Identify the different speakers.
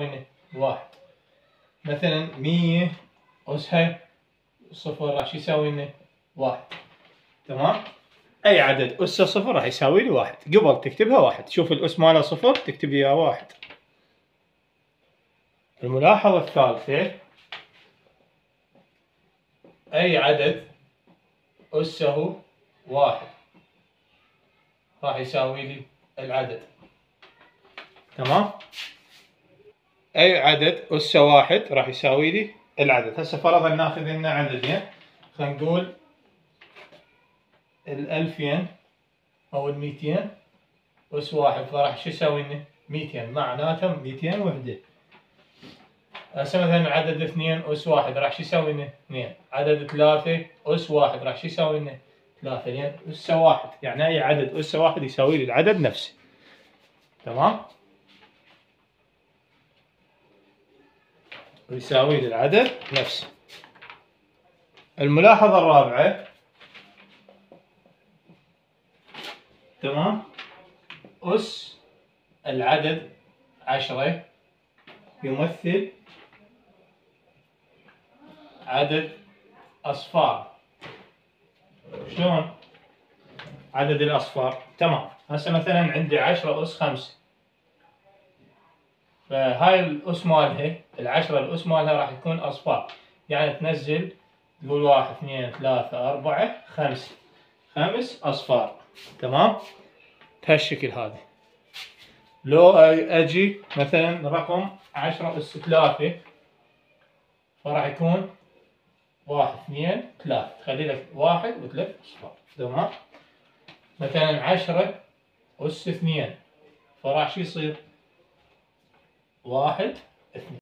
Speaker 1: واحد. مثلا 100 أسها صفر راح يساوي لنا واحد. تمام؟ أي عدد أسه صفر راح يساوي لي واحد. قبل تكتبها واحد، شوف الأس ماله صفر تكتب إياه واحد. الملاحظة الثالثة، أي عدد أسه واحد راح يساوي لي العدد. تمام؟ أي عدد أسه واحد راح يساوي لي العدد. هسه فرضا ناخذ لنا عددين، خلينا نقول 2000 أو 200 أس واحد، فراح شو يساوي لنا 200، معناته 200 وحدة. هسه مثلا عدد 2 أس واحد راح شو يساوي لنا 2. عدد 3 أس واحد راح شو يساوي لنا 3، لأن أسه واحد، يعني أي عدد أسه واحد يساوي لي العدد نفسه. تمام؟ ويساوي لي العدد نفسه. الملاحظة الرابعة، تمام، أس العدد 10 يمثل عدد أصفار. شلون عدد الأصفار؟ تمام، هسه مثلا عندي 10 أس 5، فهاي الأس مالها، العشرة الأس مالها راح يكون أصفار، يعني تنزل تقول 1 2 3 4 5، 5 أصفار. تمام؟ بهالشكل هذا. لو أجي مثلا رقم 10 أس 3، فراح يكون 1 2 3، تخلي لك 1 و3 أصفار. تمام؟ مثلا 10 أس 2، فراح شو يصير؟ 1 2.